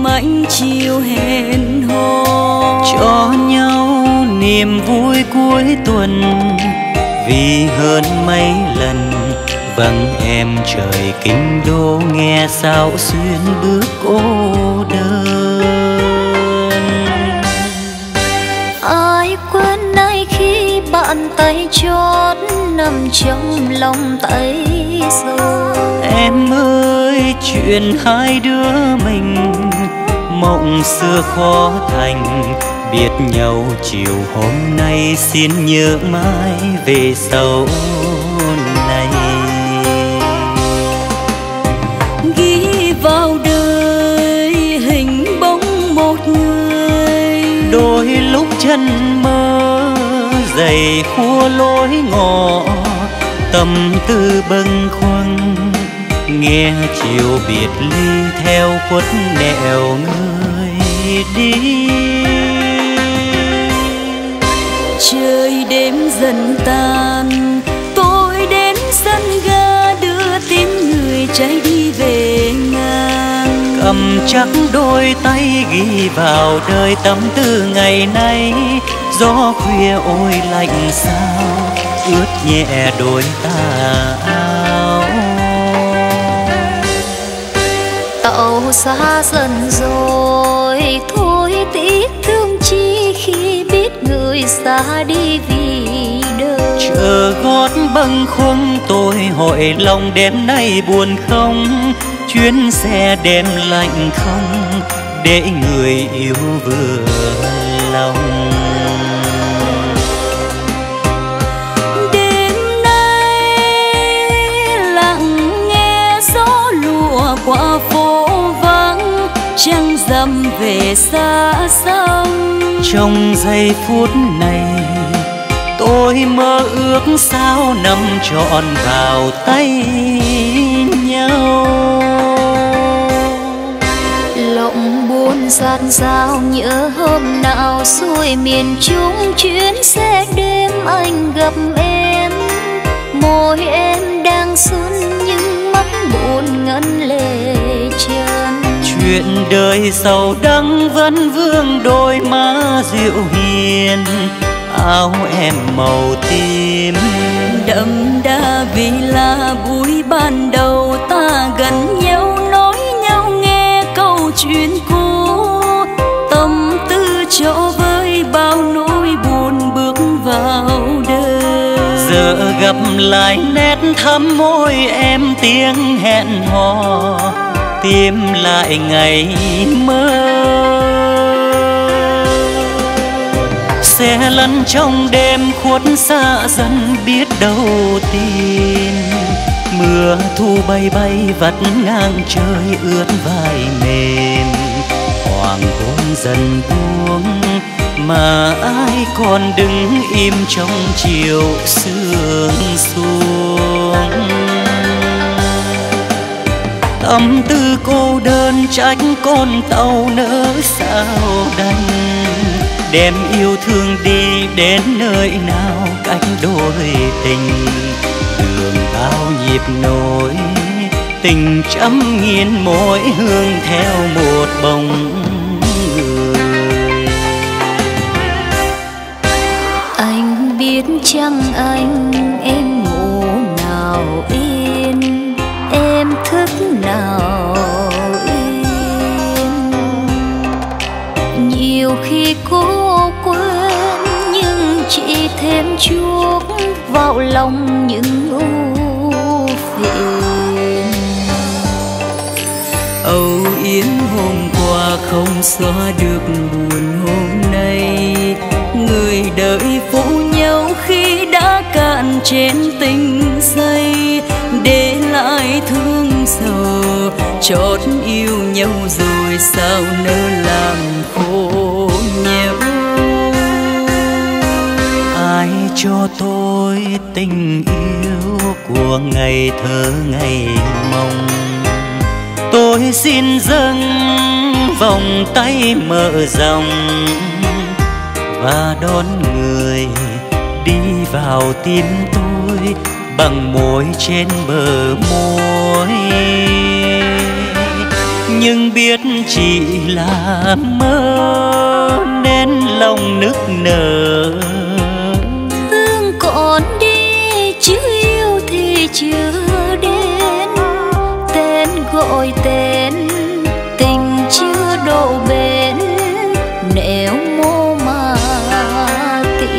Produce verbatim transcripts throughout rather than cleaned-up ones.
ánh chiều hẹn hò, cho nhau niềm vui cuối tuần. Vì hơn mấy lần vắng em trời kinh đô, nghe sao xuyên bước cô đơn. Ai quên nay khi bạn tay chót nằm trong lòng tay rồi. Em ơi chuyện hai đứa mình mộng xưa khó thành, biết nhau chiều hôm nay xin nhớ mãi về sau này. Ghi vào đời hình bóng một người, đôi lúc chân mơ dày khua lối ngõ, tâm tư bâng khuâng nghe chiều biệt ly theo khuất nẻo người đi. Trời đêm dần tan, tôi đến sân ga đưa tin người chạy đi về ngang. Cầm chắc đôi tay ghi vào đời tâm tư ngày nay, gió khuya ôi lạnh sao ướt nhẹ đôi tà áo. Tàu xa dần rồi thôi tiếc thương chi khi biết người xa đi vì đời. Chờ gót bâng khuâng tôi hỏi lòng đêm nay buồn không, chuyến xe đêm lạnh không để người yêu vừa lòng. Đêm nay lặng nghe gió lùa qua phố vắng, trăng rằm về xa xăm. Trong giây phút này tôi mơ ước sao nằm trọn vào tay nhau. Lòng buồn dạt dào nhớ hôm nào xuôi miền Trung, chuyến xe đêm anh gặp em. Môi em đang xuân nhưng mắt buồn ngân lệ tràn. Chuyện đời giàu đắng vẫn vương đôi má dịu hiền, áo em màu tím đậm đà vì là buổi ban đầu ta gần nhau, nói nhau nghe câu chuyện cũ. Tâm tư cho với bao nỗi buồn bước vào đời. giờ gặp lại nét thắm môi em tiếng hẹn hò, tìm lại ngày mơ. Xe lăn trong đêm khuất xa dần biết đâu tin, mưa thu bay bay vắt ngang trời ướt vai mềm. Hoàng hôn dần buông mà ai còn đứng im trong chiều sương xuống. Tâm tư cô đơn trách con tàu nỡ sao đành, đem yêu thương đi đến nơi nào cách đôi tình. Đường bao nhịp nối tình trăm nghìn mỗi hương theo một bóng người. Anh biết chăng anh em ngủ nào yên, em thức nào yên. Nhiều khi cô quên nhưng chỉ thêm chuốc vào lòng những ưu phiền. Âu yếm hôm qua không xóa được buồn hôm nay, người đợi phụ nhau khi đã cạn trên tình dây. Để lại thương sầu chót yêu nhau rồi sao nỡ làm khổ nhau. Ai cho tôi tình yêu của ngày thơ ngày mong, tôi xin dâng vòng tay mở rộng và đón người đi vào tim tôi bằng môi trên bờ môi. nhưng biết chỉ là mơ nên lòng nức nở. Thương còn đi chứ yêu thì chưa đến, tên gọi tên tình chưa độ bền, nẻo mô mà tìm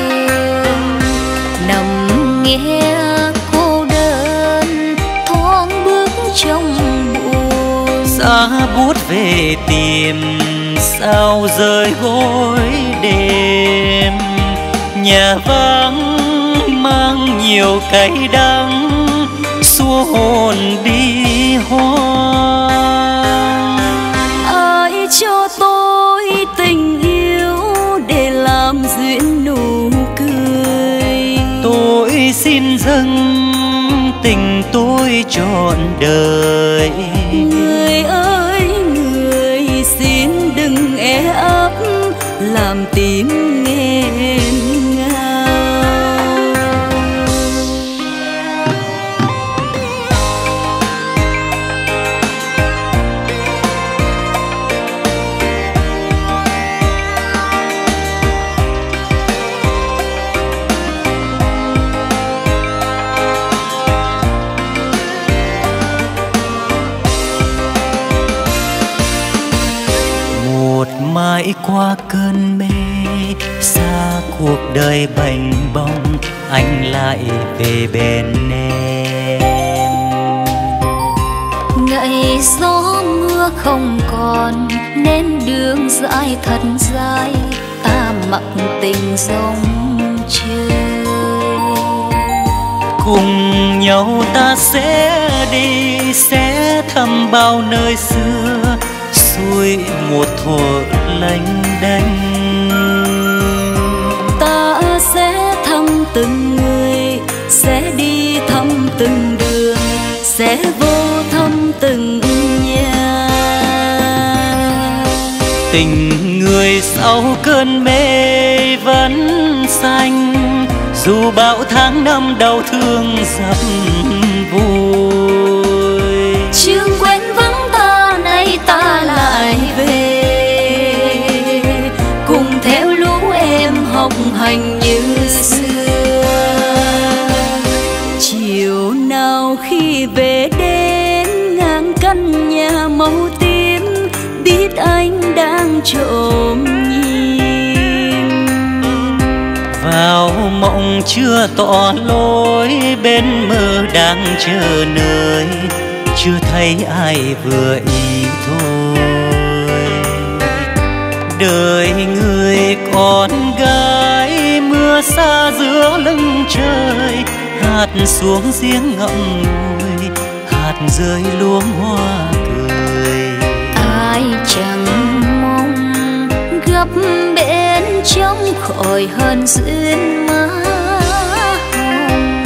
nằm nghe cô đơn thoáng bước trong buồn. Xa bút về tìm sao rơi gối đêm, nhà vắng mang nhiều cay đắng xua hồn đi hoang. Ai cho tôi tình yêu để làm duyên nụ cười, tôi xin dâng tình tôi trọn đời. người ơi người xin đừng e ấp làm tim nghẹn ngào. Mãi qua cơn mê xa cuộc đời bềnh bông, anh lại về bên em. Ngày gió mưa không còn nên đường dài thật dài, ta mặc tình dòng trời. Cùng nhau ta sẽ đi sẽ thăm bao nơi xưa, xuôi một thuở lênh đênh. Ta sẽ thăm từng người, sẽ đi thăm từng đường, sẽ vô thăm từng nhà. Tình người sau cơn mê vẫn xanh, dù bão tháng năm đau thương dập vùi. Chương quên vắng ta nay ta lại về, cùng theo lũ em học hành như xưa. Chiều nào khi về đến ngang căn nhà màu tím, biết anh đang trộm nhìn. Vào mộng chưa tỏ lối, bên mơ đang chờ nơi, chưa thấy ai vừa ý thôi. Đời người con gái mưa xa giữa lưng trời, hạt xuống giếng ngậm ngùi, hạt rơi luống hoa cười. ai chẳng mong gặp bên trong khỏi hơn duyên má hồng.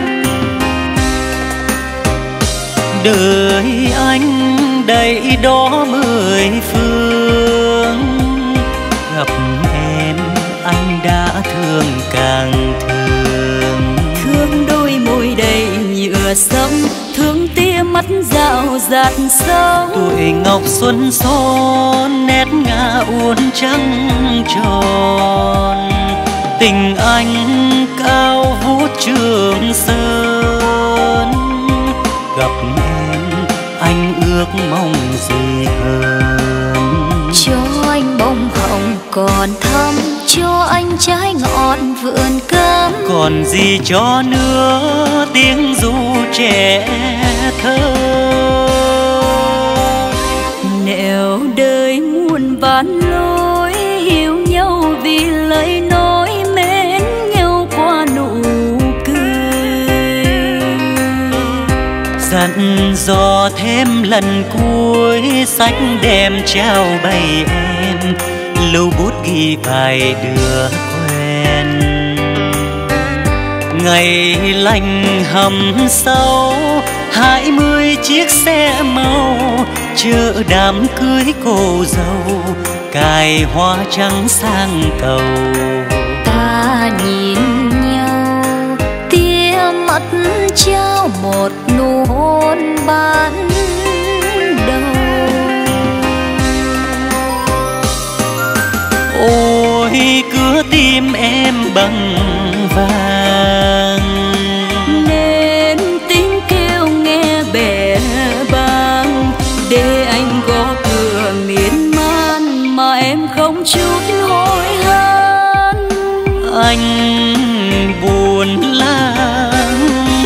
Đời anh đầy đó mười phương, gặp em anh đã thương càng thương. Thương đôi môi đầy nhựa sâm, thương tia mắt dạo dạt sâu. Tuổi ngọc xuân son nét ngà uốn trắng tròn, tình anh cao vút Trường Sơn. Gặp em anh ước mong gì hơn, cho anh bông hồng còn thắm, cho anh trái ngọn vườn cấm. còn gì cho nữa tiếng ru trẻ thơ. Nẻo đời muôn vàn lối, hiểu nhau vì lời nói, mến nhau qua nụ cười. Dặn dò thêm lần cuối, sách đem trao bày em, lưu bút ghi vài đứa quen. Ngày lành hầm sâu, hai mươi chiếc xe màu, chợ đám cưới cô dâu, cài hoa trắng sang cầu. Ta nhìn nhau tia mắt trao một nụ hôn ban đầu. tim em bằng vàng. Nên tiếng kêu nghe bẻ bàng, để anh gõ cửa miên man mà em không chút hối hận. Anh buồn lang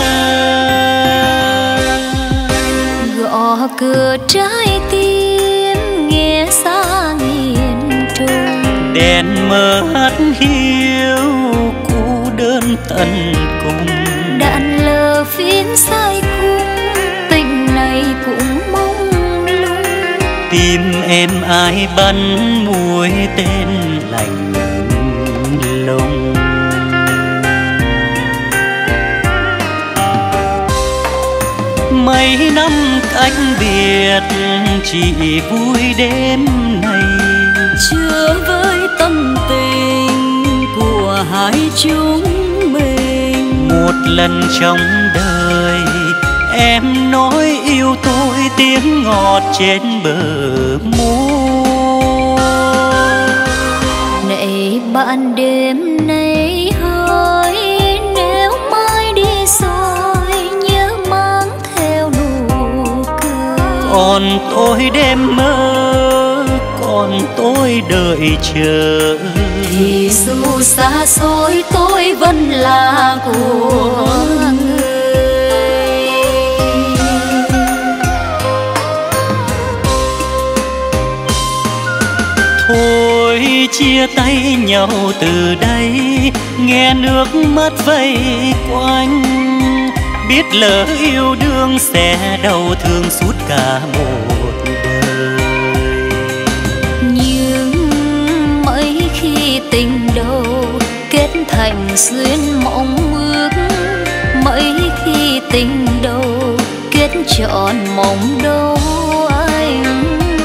thang, gõ cửa trái tim nghe xa nghìn trùng. đèn mờ hắt hiu cô đơn tận cùng. Đạn lờ phiến sai cung, tình này cũng mông lung. Tim em ai bắn mũi tên lạnh lùng. Mấy năm cách biệt chỉ vui đêm này, chưa với tâm tình của hai chúng mình. một lần trong đời em nói yêu tôi tiếng ngọt trên bờ môi. Này bạn đêm nay hỡi, nếu mai đi rồi nhớ mang theo nụ cười. Còn tôi đêm mơ, còn tôi đợi chờ. Thì dù xa xôi tôi vẫn là của người. Thôi chia tay nhau từ đây, nghe nước mắt vây quanh. Biết lỡ yêu đương sẽ đau thương suốt cả một đời. Nhưng mấy khi tình đầu kết thành duyên mộng ước, mấy khi tình đầu kết trọn mộng đâu anh.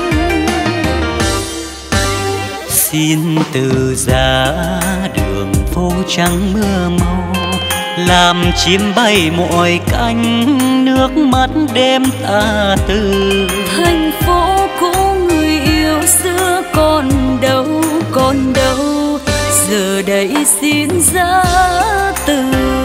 Xin từ giá đường phố trắng mưa màu, làm chim bay mọi cánh nước mắt đêm tà tư. Thành phố cũ người yêu xưa còn đâu, còn đâu, giờ đây xin giá từ.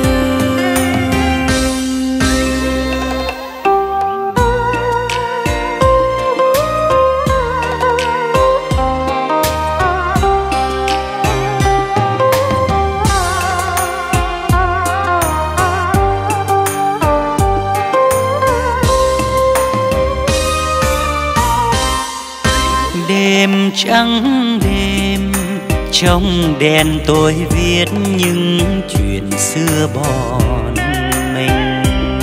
Đêm trắng đêm, trong đèn tôi viết những chuyện xưa bọn mình.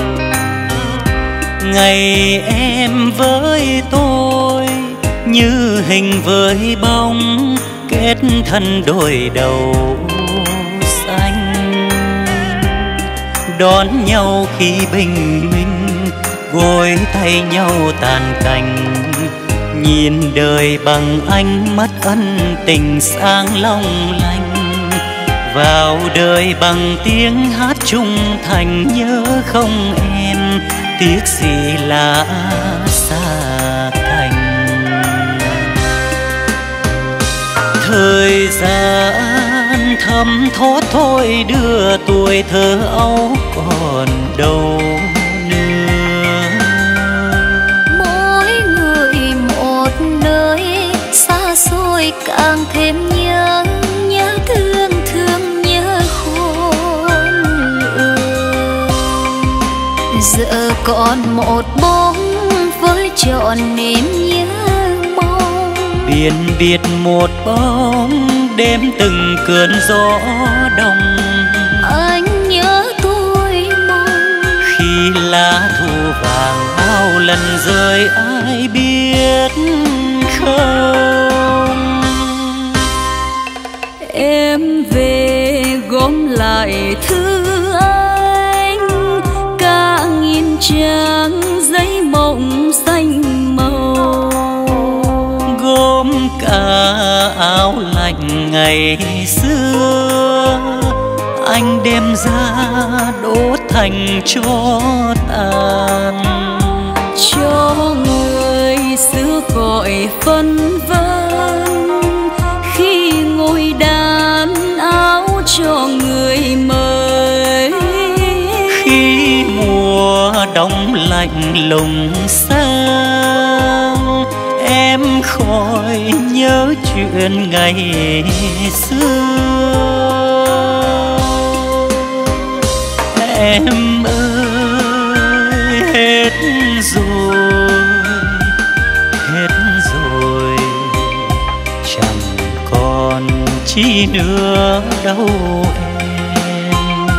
Ngày em với tôi như hình với bóng, kết thân đôi đầu xanh. Đón nhau khi bình minh, gối tay nhau tàn cành. Nhìn đời bằng ánh mắt ân tình sáng long lanh, vào đời bằng tiếng hát trung thành. Nhớ không em, tiếc gì là xa cành. Thời gian thấm thót thôi đưa tuổi thơ ấu còn đâu. Càng thêm nhớ, nhớ thương thương nhớ khôn lường. Giờ còn một bóng với trọn niềm nhớ mong. Biển biệt một bóng đêm từng cơn gió đông. Anh nhớ tôi mong khi lá thu vàng bao lần rơi ai biết không. Em về gom lại thư anh, cả nghìn trang giấy mộng xanh màu. Gom cả áo lạnh ngày xưa, anh đem ra đốt thành tro tàn. Cho người xưa gọi phân vân khi ngồi đàn lạnh lùng sang, em khỏi nhớ chuyện ngày xưa. Em ơi hết rồi, hết rồi, chẳng còn chi nữa đâu em.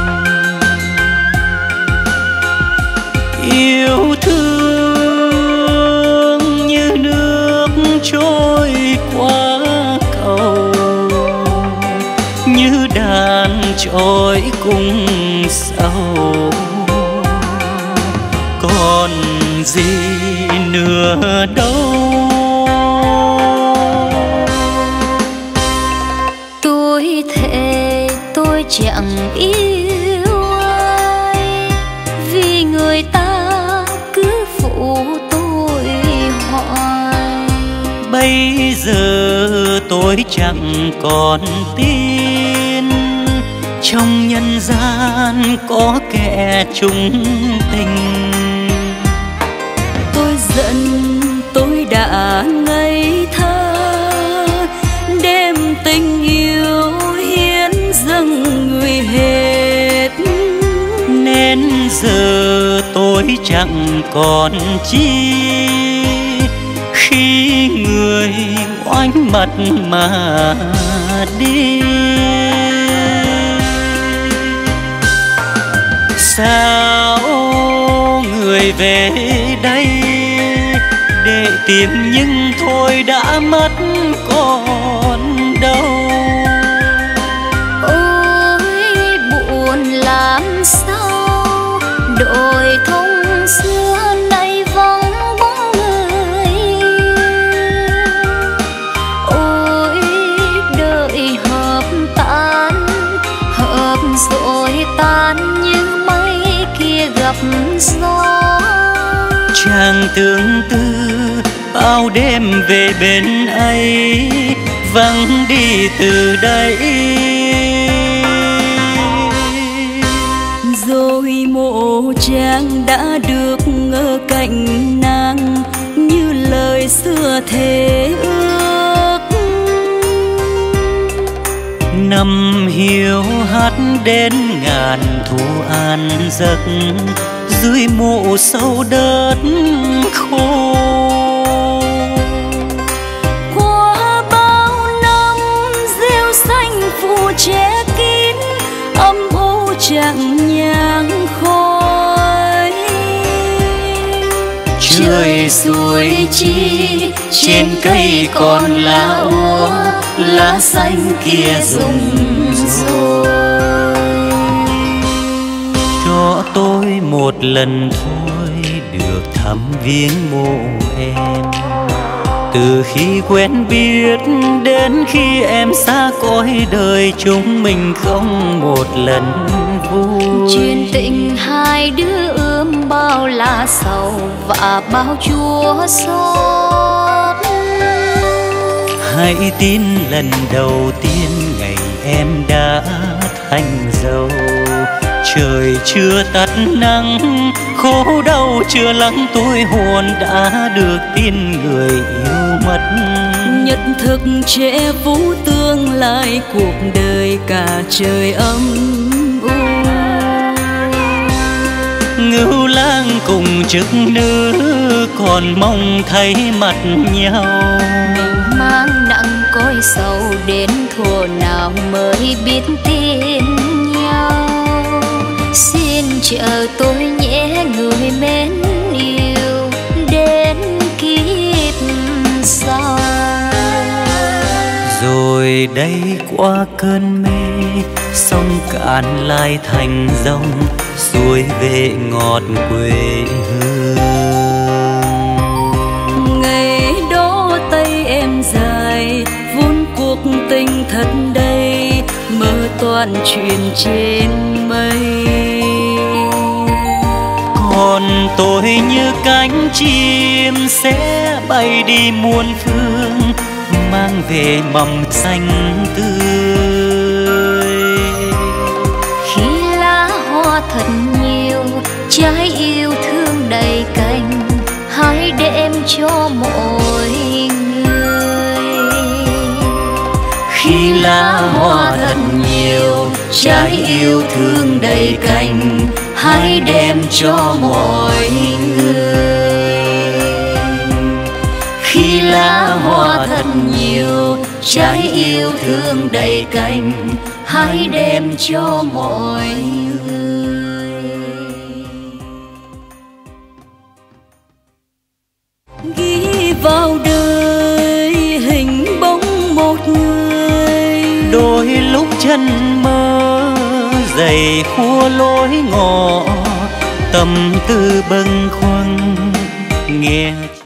Yêu thương như nước trôi qua cầu, như đàn trôi cùng sầu, còn gì nữa đâu. Tôi thề tôi chẳng yêu ai, vì người ta cứ phụ tôi hoài. Bây giờ tôi chẳng còn tin trong nhân gian có kẻ chung tình. Tôi giận tôi đã ngây thơ, đem tình yêu hiến dâng người hết. Nên giờ tôi chẳng còn chi khi người oánh mặt mà đi. Sao người về đây để tìm nhưng thôi đã mất còn đâu. Ôi buồn làm sao, đồi thông xưa nay vắng bóng người. Ôi đời hợp tan, hợp rồi tan như mây kia gặp gió. Chàng tương tư bao đêm về bên ấy, vắng đi từ đây. Rồi mộ chàng đã được ngỡ cạnh nàng, như lời xưa thề ước. Năm hiu hắt đến ngàn thu an giấc, dưới mộ sâu đất khô. Qua bao năm rêu xanh phủ che kín, âm u chẳng nhang khói. Trời ruồi chi trên cây còn lá úa, lá xanh kia rụng rồi. Cho tôi một lần thôi được thăm viếng mộ em, từ khi quen biết đến khi em xa cõi đời, chúng mình không một lần vui. Chuyện tình hai đứa ươm bao la sầu và bao chua xót. Hãy tin lần đầu tiên ngày em đã thành dâu, trời chưa tắt nắng, khổ đau chưa lắng, tôi hồn đã được tin người yêu mất. Nhật thực che vũ tương lai cuộc đời cả trời âm u. Ngưu lang cùng chức nữ còn mong thấy mặt nhau. Mình mang nặng cõi sầu đến thuở nào mới biết tin nhau. Xin chờ tôi nhé người mến yêu, đến kiếp sau. Rồi đây qua cơn mê, sông cạn lại thành dòng, xuôi về ngọt quê hương. Ngày đó tay em dài vun cuộc tình thật đầy, mơ toàn chuyện trên mây. Còn tôi như cánh chim sẽ bay đi muôn phương, mang về mầm xanh tươi. Khi lá hoa thật nhiều, trái yêu thương đầy cả cho mỗi người. Khi lá hoa thật nhiều, trái yêu thương đầy cành, hãy đem cho mọi người. Khi lá hoa thật nhiều, trái yêu thương đầy cành, hãy đem cho mọi người. Ghi vào đời hình bóng một người, đôi lúc chân mơ dày khua lối ngõ, tâm tư bâng khuâng nghe